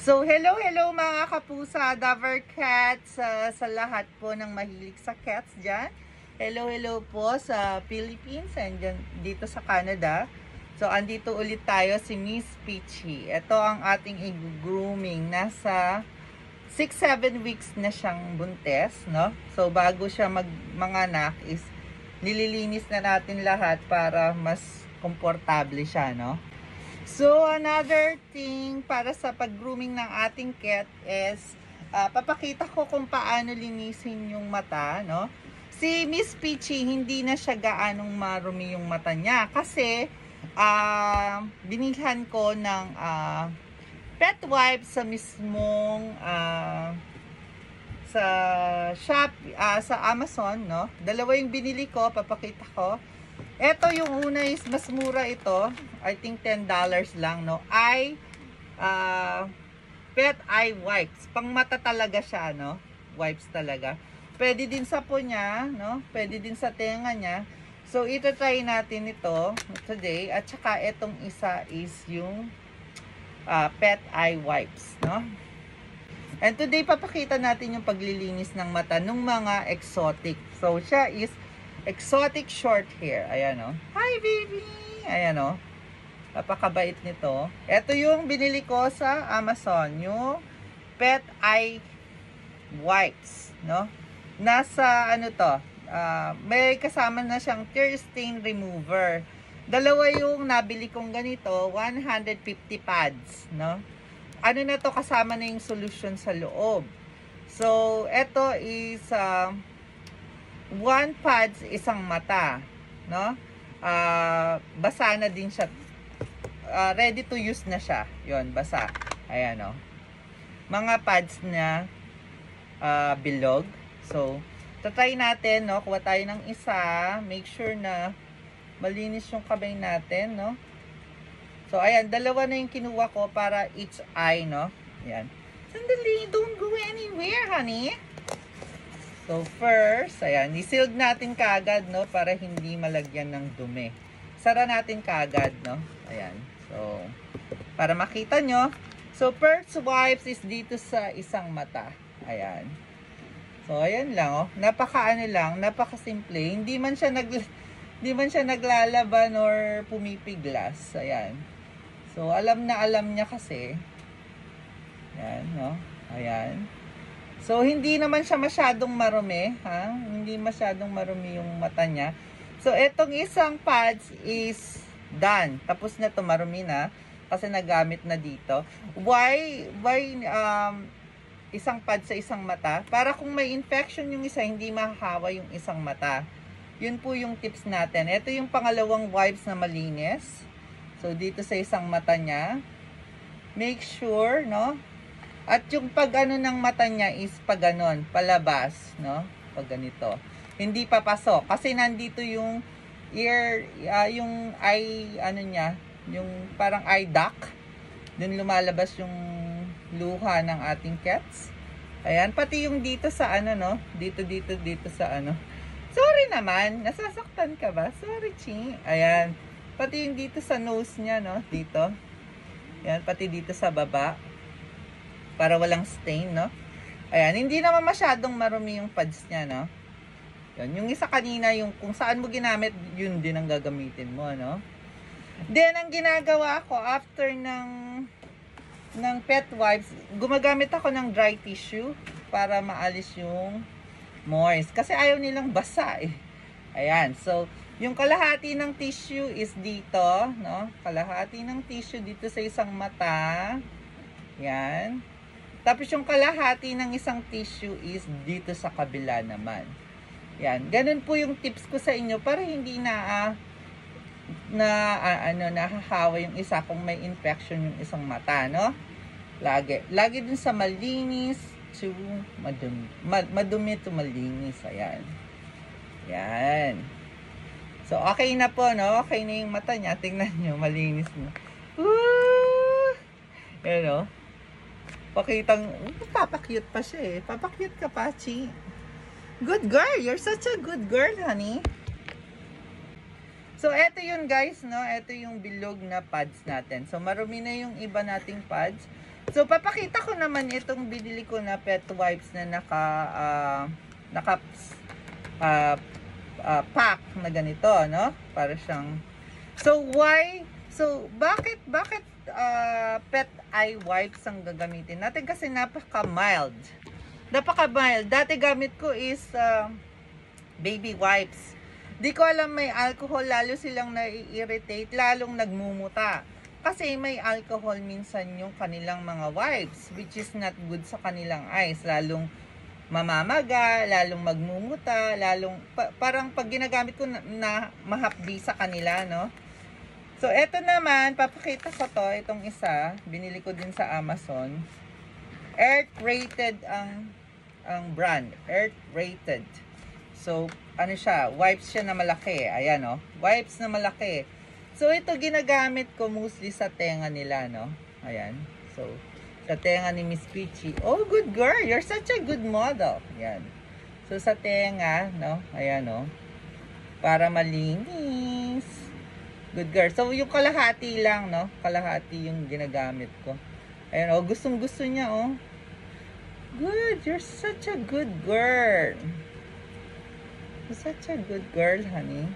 So, hello mga kapusa, Dover Cats, sa lahat po ng mahilig sa cats dyan. Hello po sa Philippines and dito sa Canada. So, andito ulit tayo si Miss Peachy. Ito ang ating i-grooming. Nasa 6-7 weeks na siyang buntes, no? So, bago siya manganak is nililinis na natin lahat para mas komportable siya, no? So, another thing para sa pag-grooming ng ating cat is papakita ko kung paano linisin yung mata, no? Si Miss Peachy, hindi na siya gaanong marumi yung mata niya kasi binilhan ko ng pet wipe sa mismong sa Shopee, sa Amazon, no? Dalawa yung binili ko, papakita ko. Ito yung una is mas mura ito. I think $10 lang, no? Pet eye wipes. Pang mata talaga siya, no? Wipes talaga. Pwede din sa po niya, no? Pwede din sa tenga niya. So, ito try natin ito today. At saka itong isa is yung pet eye wipes, no? And today, papakita natin yung paglilinis ng mata ng mga exotic. So, siya is exotic short hair. Ayan, o. Hi, baby! Ayan, o. Napakabait nito. Ito yung binili ko sa Amazon. Yung pet eye wipes, no? Nasa, ano to, may kasama na siyang tear stain remover. Dalawa yung nabili kong ganito, 150 pads, no? Ano na to, kasama na yung solution sa loob. So, ito is one pads, isang mata, no? Basa na din siya. Ready to use na siya. Yon, basa. Ayan, no? Mga pads na bilog. So, tatry natin, no? Kuha tayo ng isa. Make sure na malinis yung kamay natin, no? So, ayan, dalawa na yung kinuha ko para each eye, no? Ayan. Sandali, don't go anywhere, honey. So, first, ayan, isilg natin kaagad, no, para hindi malagyan ng dumi. Sara natin kaagad, no, ayan. So, para makita nyo. So, first wipes is dito sa isang mata. Ayan. So, ayan lang, oh. Napaka-ano lang, napaka-simple. Hindi man siya naglalaban or pumipiglas. Ayan. So, alam niya kasi. Ayan, no, ayan. So, hindi naman siya masyadong marumi, ha? Hindi masyadong marumi yung mata niya. So, etong isang pads is done. Tapos na to, marumi na. Kasi nagamit na dito. Why isang pad sa isang mata? Para kung may infection yung isa, hindi mahahawa yung isang mata. Yun po yung tips natin. Ito yung pangalawang wipes na malinis. So, dito sa isang mata niya. Make sure, no? At yung pag ano ng mata niya is pag ganon, palabas, no? Pag ganito. Hindi papasok. Kasi nandito yung ear, yung eye, ano niya, yung parang eye duct. Doon lumalabas yung luha ng ating cats. Ayan, pati yung dito sa ano, no? Dito sa ano. Sorry naman, nasasaktan ka ba? Sorry, Chi. Ayan. Pati yung dito sa nose niya, no? Dito. Ayan, pati dito sa baba. Para walang stain, no? Ayan, hindi naman masyadong marumi yung pads niya, no? Yun, yung isa kanina, yung kung saan mo ginamit, yun din ang gagamitin mo, no? Then, ang ginagawa ko, after ng pet wipes, gumagamit ako ng dry tissue para maalis yung moist. Kasi ayaw nilang basa, eh. Ayan, so, yung kalahati ng tissue is dito, no? Kalahati ng tissue dito sa isang mata. Yan. Tapos yung kalahati ng isang tissue is dito sa kabila naman. Yan. Ganun po yung tips ko sa inyo para hindi nahahawa yung isa kung may infection yung isang mata, no? Lagi din sa malinis to madumi to malinis. Ayan. Yan. So, okay na po, no? Okay na yung mata niya. Tingnan nyo, malinis na. Woo! Yan, no? Pakitang, papakyut pa siya eh. Papakyut ka pa, Chi. Good girl. You're such a good girl, honey. So, eto yun guys, no? Eto yung bilog na pads natin. So, marumi na yung iba nating pads. So, papakita ko naman itong binili ko na pet wipes na pack na ganito, no? Para siyang... So, why? So, bakit pet eye wipes ang gagamitin natin? Kasi napaka-mild. Napaka-mild. Dati gamit ko is baby wipes. Di ko alam may alcohol, lalo silang nai-irritate, lalong nagmumuta. Kasi may alcohol minsan yung kanilang mga wipes, which is not good sa kanilang eyes. Lalong mamamaga, lalong magmumuta, lalong, parang pag ginagamit ko na mahapdi sa kanila, no? So, eto naman, papakita ko to, itong isa, binili ko din sa Amazon. Earth-rated ang brand, Earth-rated. So, ano siya, wipes siya na malaki, ayan, no? Wipes na malaki. So, ito ginagamit ko mostly sa tenga nila, no? Ayan. So, sa tenga ni Miss Peachy. Oh, good girl. You're such a good model. Ayan. So, sa tenga, no? Ayan, no? Para malinis. Good girl. So, yung kalahati lang, no? Kalahati yung ginagamit ko. Ayan, oh. Gustong-gusto niya, oh. Good. You're such a good girl. You're such a good girl, honey.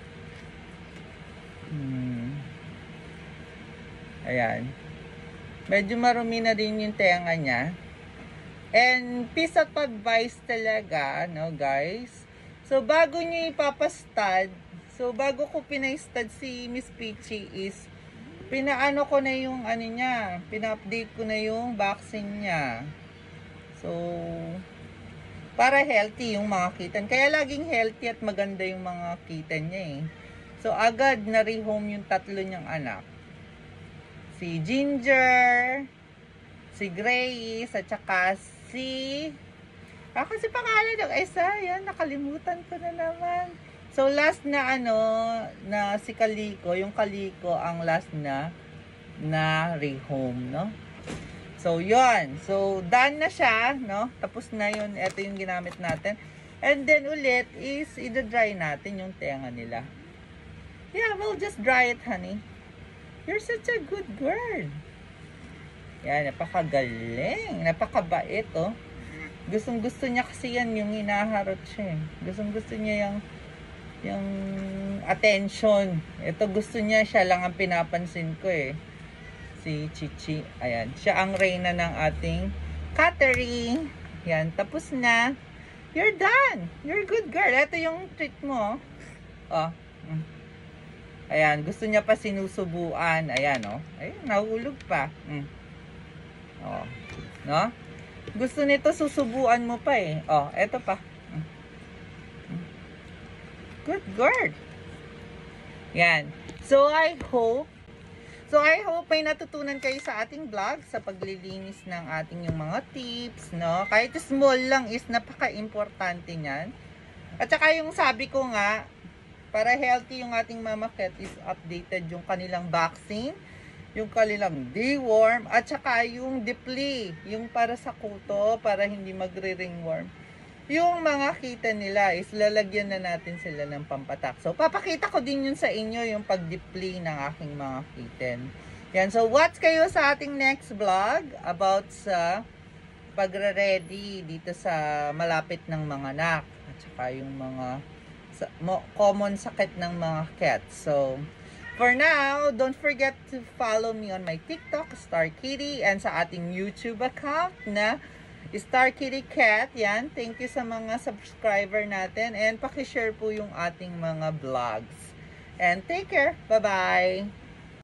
Ayan. Medyo marumi na din yung tenga niya. And piece of advice talaga, no guys. So, bago nyo ipapastad, so bago ko pina-stud si Miss Peachy is, pinaano ko na yung ano niya, pina-update ko na yung vaccine niya. So, para healthy yung mga kitten. Kaya laging healthy at maganda yung mga kitten niya eh. So, agad na-rehome yung tatlo niyang anak. Si Ginger, si Grace, at saka si... kasi pangalan ng isa, yan, nakalimutan ko na naman. So, last na na si Kaliko, yung Kaliko ang last na rehome, no? So, yun. So, done na siya, no? Tapos na yun, ito yung ginamit natin. And then, ulit is, i-dry natin yung tenga nila. Yeah, we'll just dry it, honey. You're such a good girl. Yan, napakagaling. Napakabait, oh. Gustong-gusto niya kasi yan, yung hinaharot siya. Gustong-gusto niya yung attention. Ito gusto niya, siya lang ang pinapansin ko eh. Si Chichi. Ayan, siya ang reyna ng ating cattery. Yan, tapos na. You're done. You're a good girl. Ito yung treat mo. Oh. Ayan, gusto niya pa sinusubuan. Ayan, oh. Ayun, nahulog pa. Oh. No? Gusto nito susubuan mo pa eh. Oh, eto pa. Good girl. Yan. So, I hope may natutunan kayo sa ating vlog sa paglilinis ng ating yung mga tips, no? Kahit small lang is napaka-importante niyan. At saka yung sabi ko nga, para healthy yung ating mama cat is updated yung kanilang vaccine, yung kanilang deworm, at saka yung deplete, yung para sa kuto, para hindi magre-ringworm. Yung mga kitten nila is lalagyan na natin sila ng pampatak. So, papakita ko din yun sa inyo, yung pag-deplete ng aking mga kitten. Yan, so watch kayo sa ating next vlog about sa pagre-ready dito sa malapit ng mga anak, at saka yung mga common sakit ng mga cats. So, for now, don't forget to follow me on my TikTok, Star Kitty, and sa ating YouTube account na Star Kitty Cat. Yan, thank you sa mga subscriber natin, and pakishare po yung ating mga vlogs. And take care. Bye-bye!